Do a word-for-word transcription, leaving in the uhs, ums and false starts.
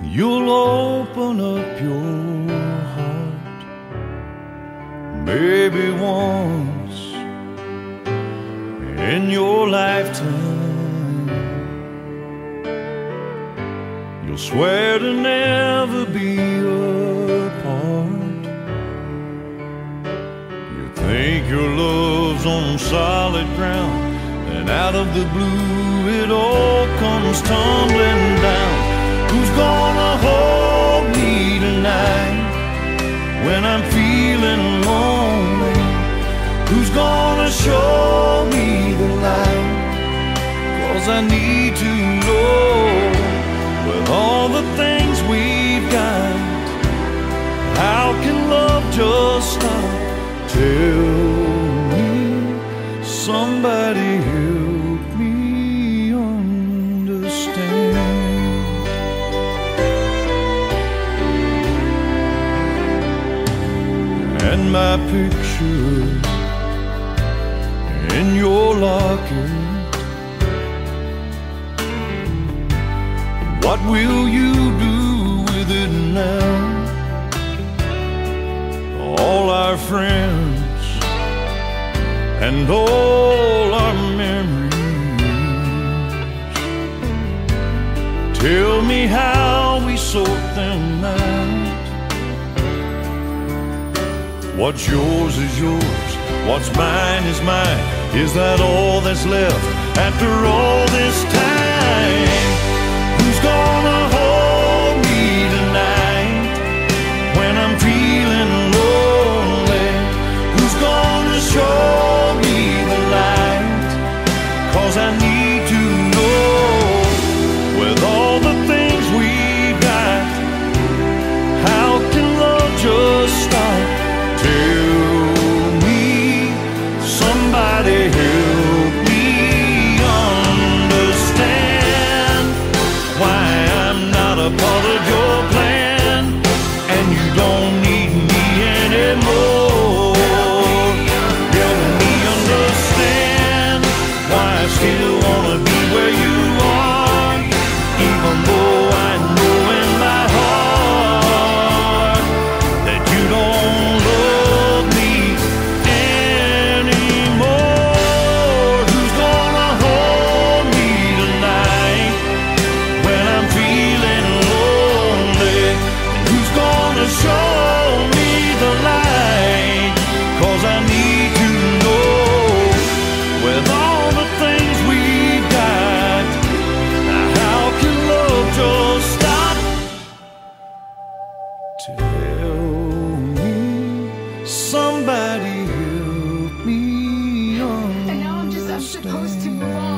you'll open up your heart. Maybe once in your lifetime, you'll swear to never be apart. You think your love's on solid ground, and out of the blue it all comes tumbling down. Who's gonna hold me tonight when I'm feeling lonely? Who's gonna show me the light? 'Cause I need to know, with all the things we've got, how can love just stop? Tell me, somebody help me understand. And my picture in your locket, what will you do with it now? All our friends and all our memories, tell me how we sort them out. What's yours is yours, what's mine is mine. Is that all that's left after all this time? Who's gonna hold me tonight when I'm feeling lonely? Who's gonna show me the light? 'Cause I need to know, with all the things we've got, how can love just stop? Tell me, somebody help me understand why I'm not a part of your plan, and you don't need me anymore. Help me understand why I still wanna be where you are, even though I know in my heart that you don't love me anymore. Who's gonna hold me tonight when I'm feeling lonely? And who's gonna show me the light? 'Cause I need to know, with all the things we've got, how can love just stop? Tell me, somebody help me And now I'm just, I'm supposed to understand. move on.